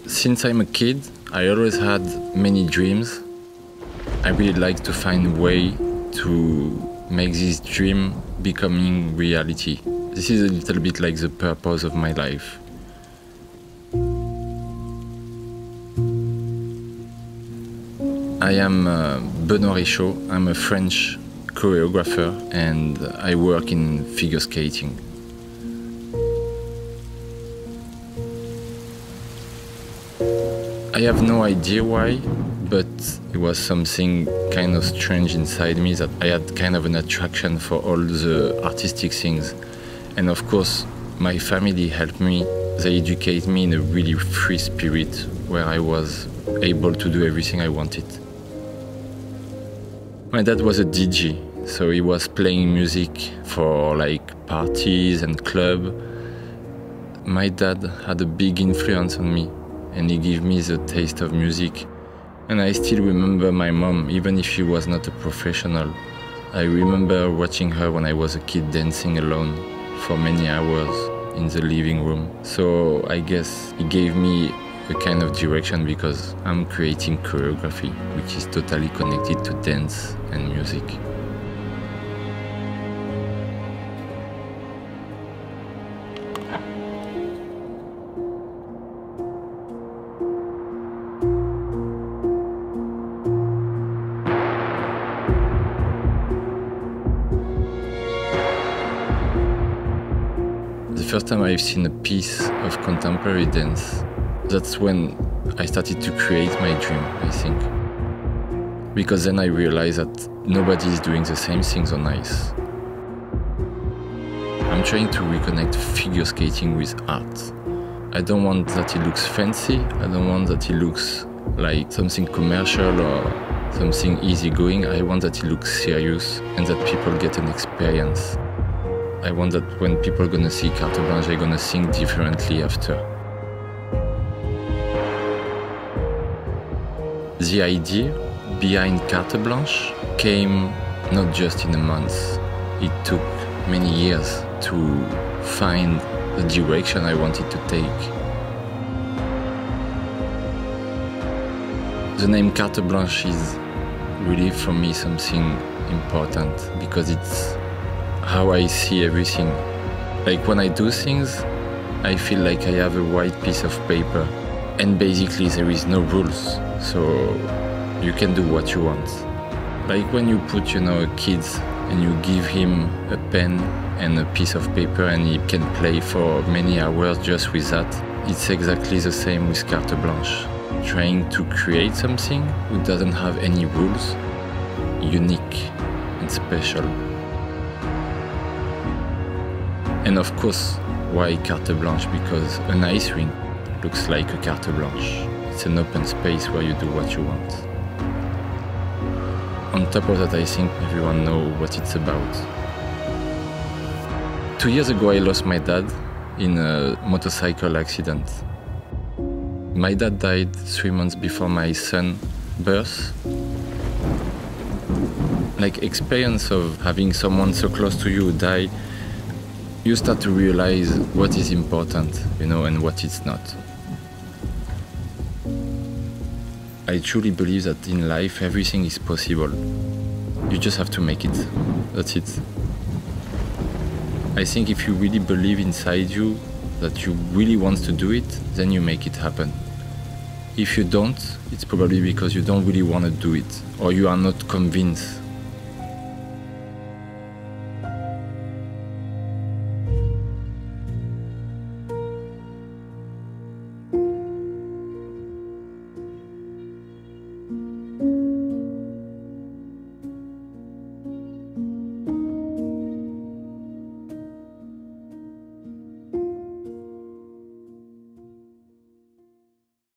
Since I'm a kid, I always had many dreams. I really like to find a way to make this dream becoming reality. This is a little bit like the purpose of my life. I am Benoît Richaud. I'm a French choreographer and I work in figure skating. I have no idea why, but it was something kind of strange inside me that I had kind of an attraction for all the artistic things. And of course, my family helped me. They educated me in a really free spirit where I was able to do everything I wanted. My dad was a DJ, so he was playing music for like parties and clubs. My dad had a big influence on me, and he gave me the taste of music. And I still remember my mom, even if she was not a professional. I remember watching her when I was a kid dancing alone for many hours in the living room. So I guess he gave me a kind of direction because I'm creating choreography, which is totally connected to dance and music. The first time I've seen a piece of contemporary dance, that's when I started to create my dream, I think. Because then I realized that nobody is doing the same things on ice. I'm trying to reconnect figure skating with art. I don't want that it looks fancy, I don't want that it looks like something commercial or something easygoing. I want that it looks serious and that people get an experience. I want that when people are gonna see Carte Blanche, they're gonna think differently after. The idea behind Carte Blanche came not just in a month. It took many years to find the direction I wanted to take. The name Carte Blanche is really for me something important because it's how I see everything. Like when I do things, I feel like I have a white piece of paper and basically there is no rules, so you can do what you want. Like when you put, a kid and you give him a pen and a piece of paper and he can play for many hours just with that. It's exactly the same with Carte Blanche. Trying to create something who doesn't have any rules, unique and special. And of course, why Carte Blanche? Because an ice rink looks like a Carte Blanche. It's an open space where you do what you want. On top of that, I think everyone knows what it's about. 2 years ago, I lost my dad in a motorcycle accident. My dad died 3 months before my son's birth. Like experience of having someone so close to you die, you start to realize what is important, and what is not. I truly believe that in life everything is possible. You just have to make it. That's it. I think if you really believe inside you that you really want to do it, then you make it happen. If you don't, it's probably because you don't really want to do it or you are not convinced